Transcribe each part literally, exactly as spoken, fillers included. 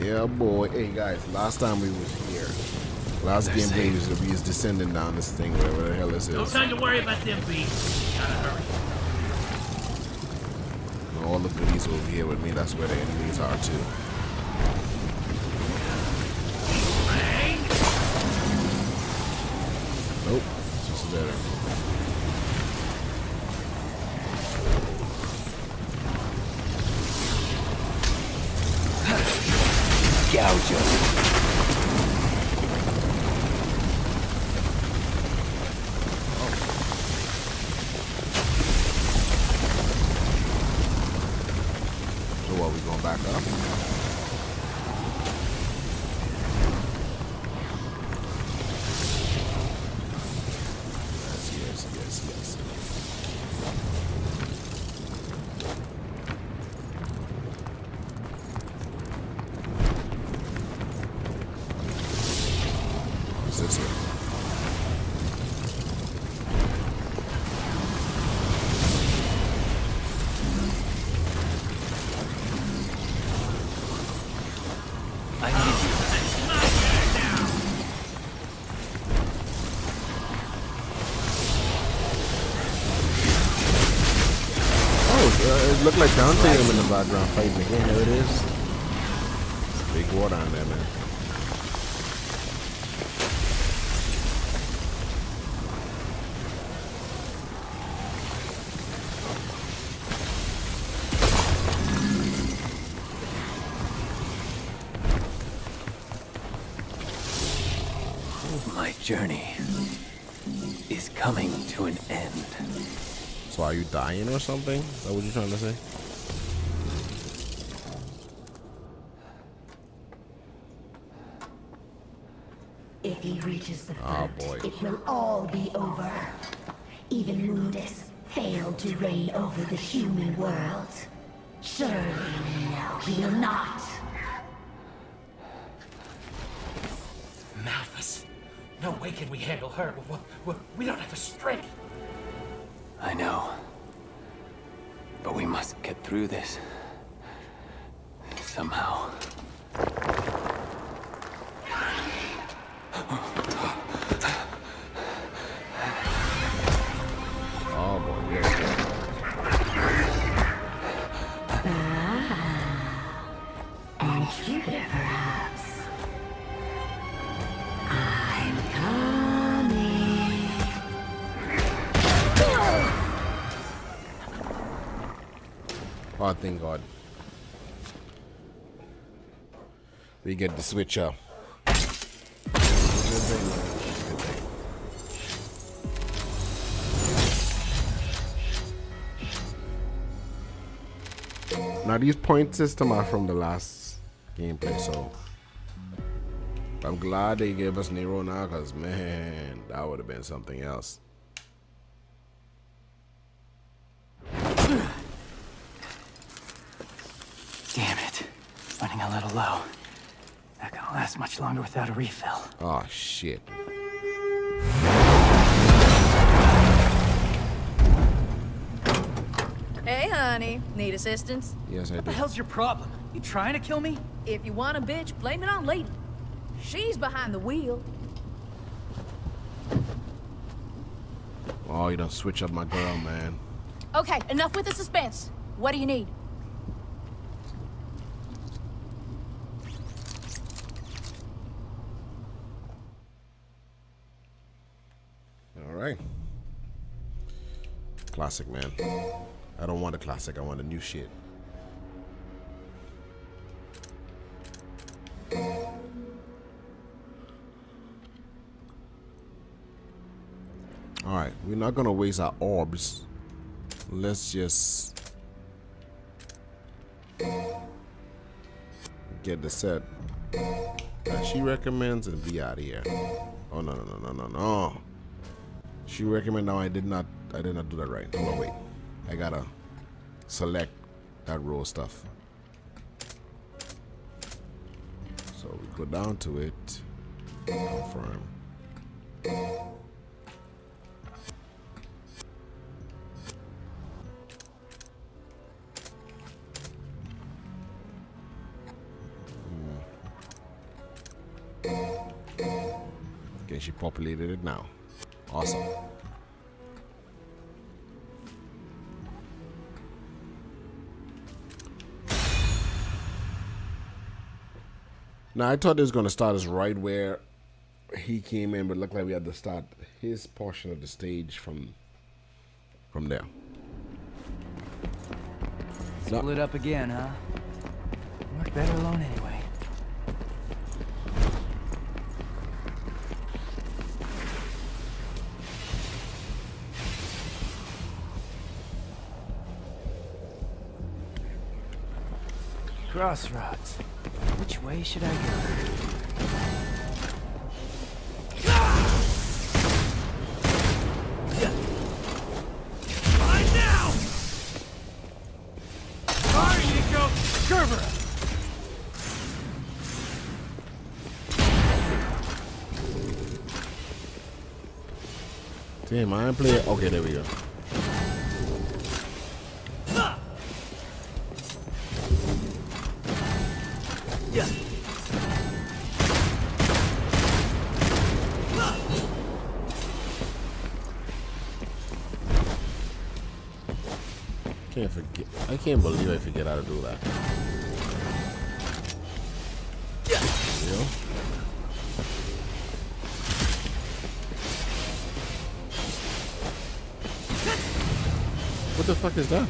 Yeah, boy. Hey, guys, last time we was here, last They're gameplay safe. was we was descending down this thing, whatever the hell this No is. time to worry about them beasts. Gotta hurry. And all the goodies over here with me, that's where the enemies are too. Bang! Nope, it's just better. Gouge him. So what, we going back up? Yes, yes, yes, yes. What's this way? I need you. Oh, uh, it looked like Dante him in the background fighting again. There it is. Big water on there, man. My journey is coming to an end. So are you dying or something? Is that what you're trying to say? If he reaches the Oh, front, boy. it will all be over. Even Mundus failed to reign over the human world. Surely no, he will not. Malphas. No way can we handle her. We, we, we don't have the strength. I know. But we must get through this. Somehow. Oh boy, yeah. An intruder, perhaps. I'm coming. Oh, thank God. We get the switch up. Good thing, man. Good thing. Now these point system are from the last gameplay, so I'm glad they gave us Nero now, cause man, that would have been something else. Damn it. Running a little low. Not gonna last much longer without a refill. Oh shit. Hey, honey. Need assistance? Yes, I What the do. hell's your problem? You trying to kill me? If you want a bitch, blame it on Lady. She's behind the wheel. Oh, you done switch up my girl, man. Okay, enough with the suspense. What do you need? All right. Classic, man. I don't want a classic. I want a new shit. All right, we're not gonna waste our orbs. Let's just get the set that she recommends and be out of here. Oh no no no no no no! She recommend. No, I did not. I did not do that right. Hold on, wait. I gotta select that row stuff. So we go down to it. Confirm. and she populated it now. Awesome. Now I thought it was gonna start us right where he came in, but it looked like we had to start his portion of the stage from from there. Split up again, huh? Work better alone anyway. Crossroads. Which way should I go? Right now! Sorry, Nico! Gerber! Damn, I ain't playing. Okay, there we go. Can't forget. I can't believe I forget how to do that. You know? What the fuck is that?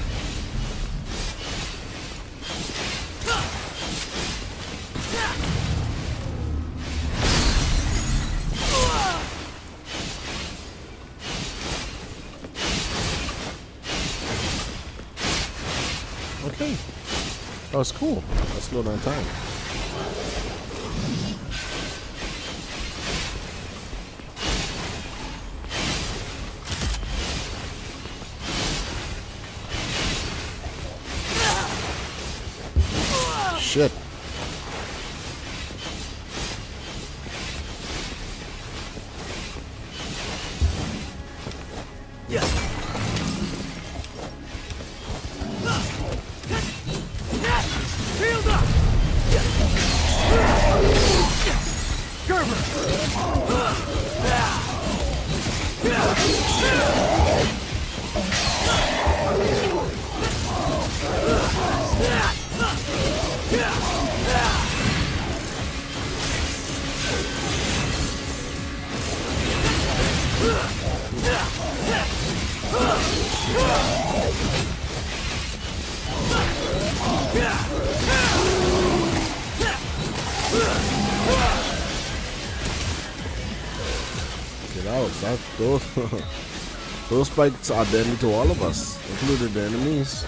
Okay. That was cool. Let's slow down time. Shit. Get out. That, those, those spikes are deadly to all of us, including the enemies.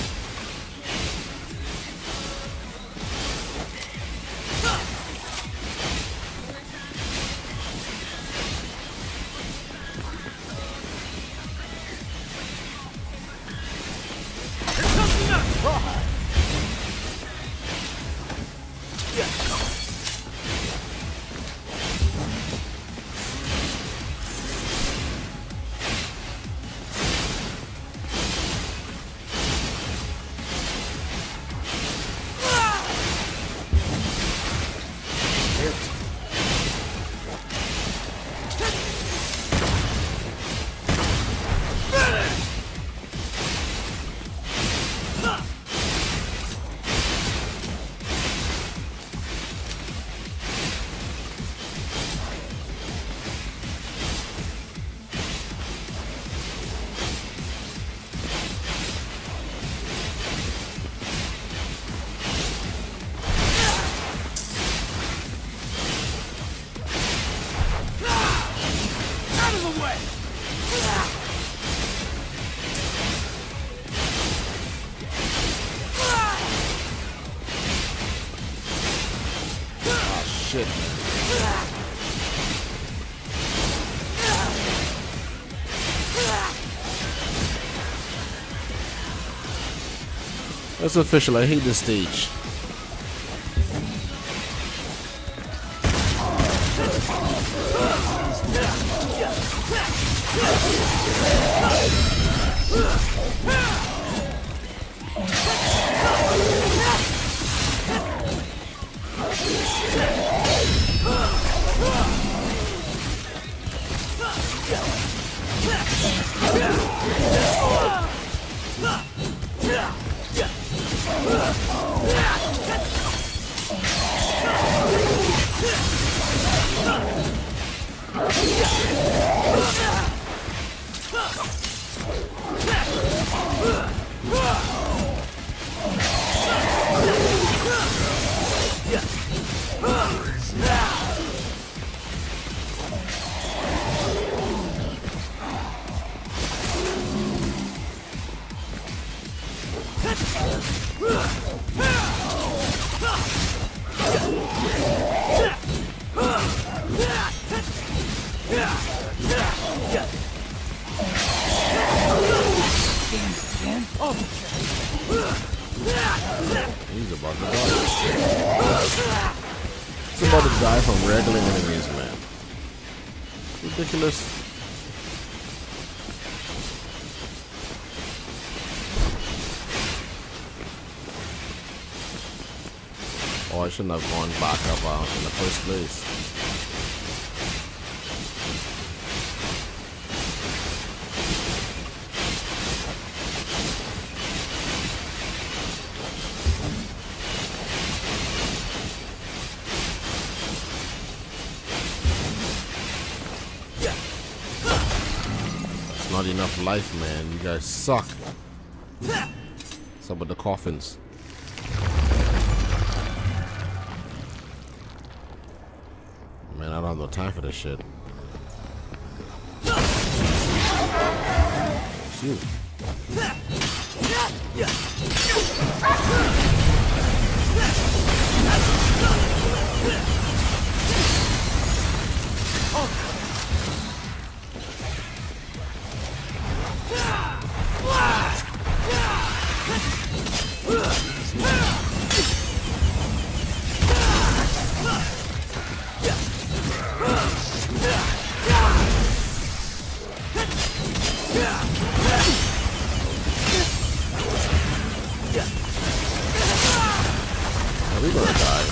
Shit, man. That's official. I hate this stage. He's about to die. He's about to die from regular enemies, man. Ridiculous. Oh, I shouldn't have gone back up uh, in the first place. Not enough life, man. You guys suck. What's up with the coffins? Man, I don't have no time for this shit. Shoot. Are we gonna die?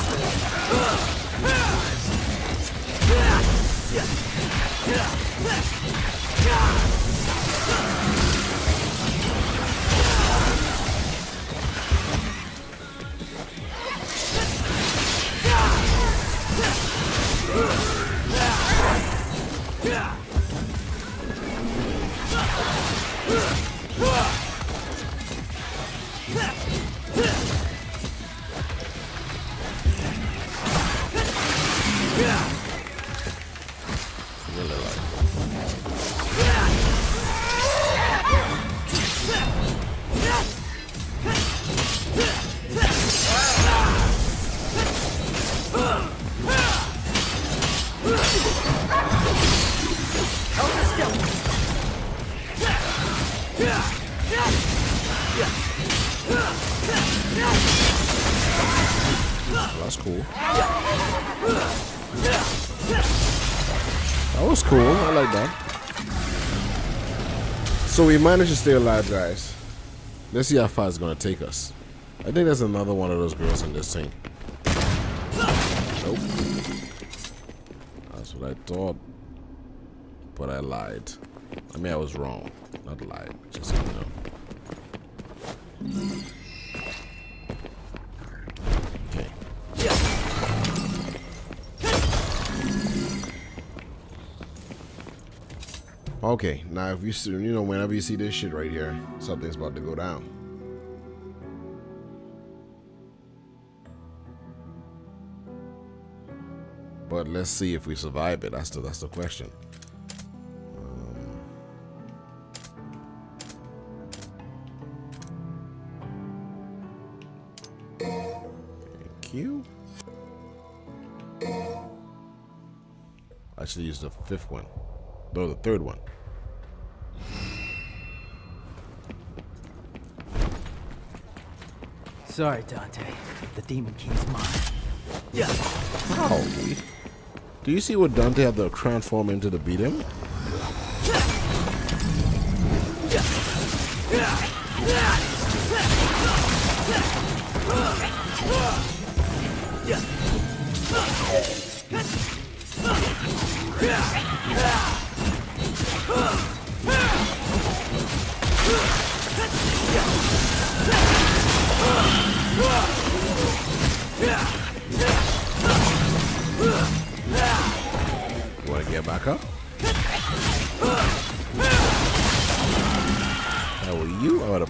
That's cool. That was cool. I like that. So we managed to stay alive, guys. Let's see how far it's gonna take us. I think there's another one of those girls in this thing. Nope. That's what I thought. But I lied. I mean, I was wrong. Not lied. Just, you know. Okay. Okay, now if you see, you know, whenever you see this shit right here, something's about to go down. But let's see if we survive it. That's the that's the question. Um, thank you. I should use the fifth one. No, the third one. Sorry, Dante. The Demon King's mine. Yeah. How? Do you see what Dante had to transform into to beat him?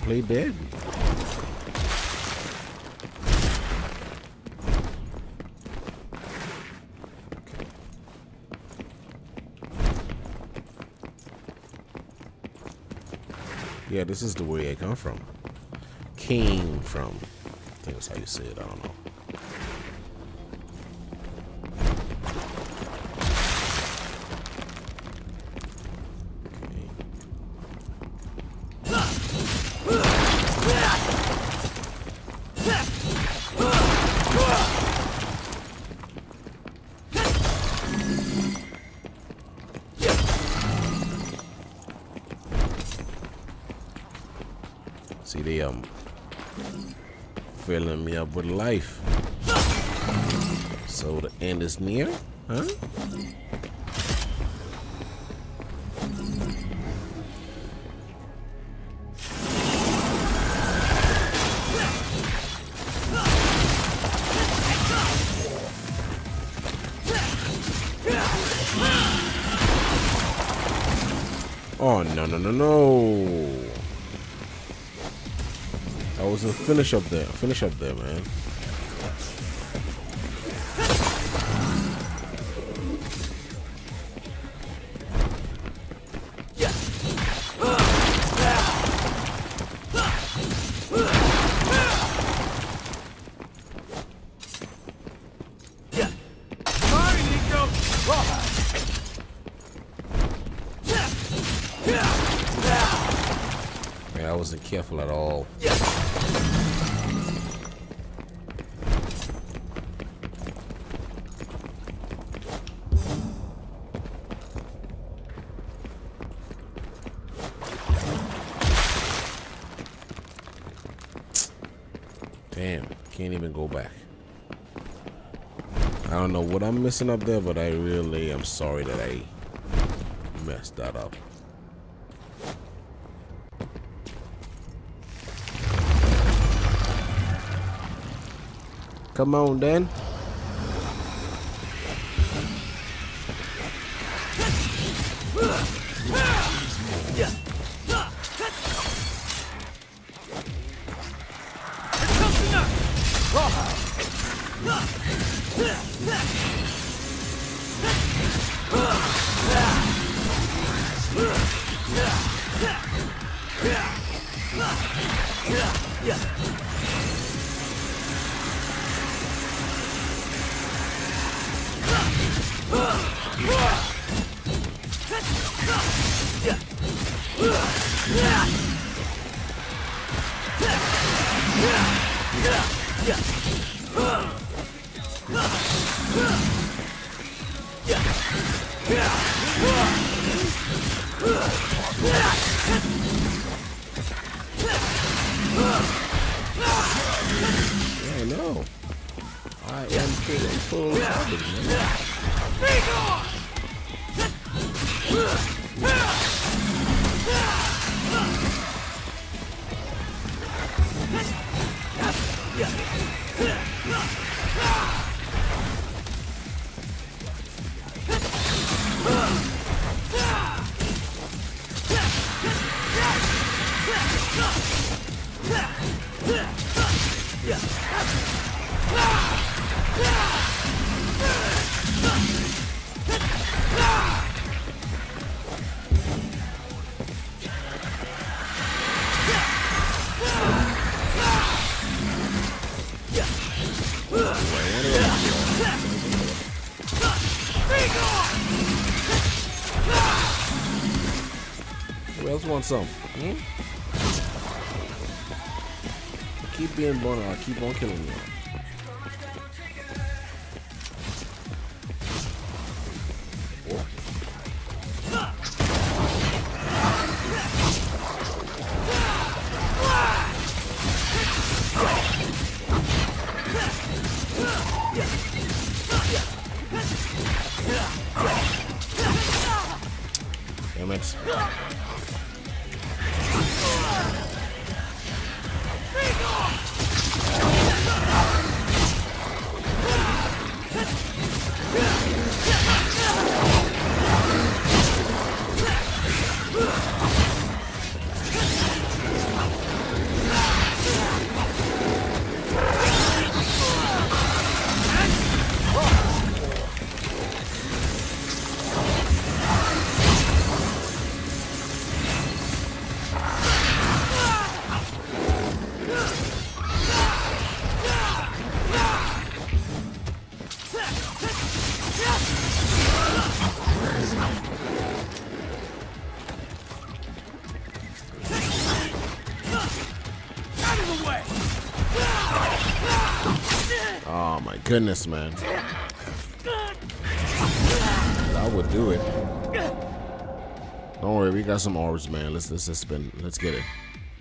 play dead. Yeah, this is the way I come from. Came from. I think that's how you say it. I don't know. See, they um filling me up with life. So the end is near, huh? Oh no no no no! I was a finish up there. Finish up there, man. Man, I wasn't careful at all. Damn, can't even go back. I don't know what I'm missing up there, but I really am sorry that I messed that up. Come on, then. Yeah, no. I am pretty full of garbage, man. Who else wants some? Hmm? Keep being born, I'll keep on killing you. Damn it. Oh my goodness, man. That would do it. Don't worry, we got some orbs, man. Let's let's just spin. Let's get it.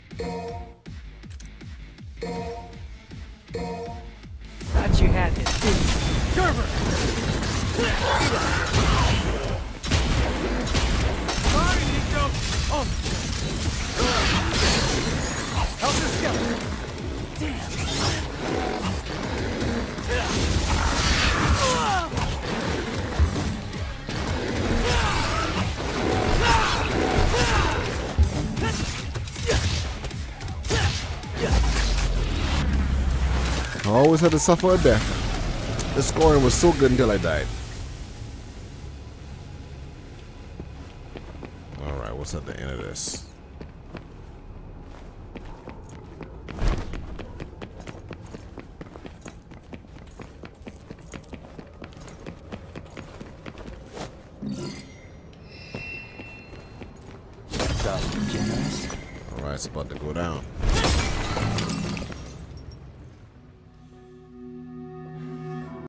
Thought you had this, didn't you? Gerber! Sorry, Nico! Oh! Helter Skelter! Damn! I always had to suffer a death. The scoring was so good until I died. Alright, what's at the end of this? Alright, it's about to go down.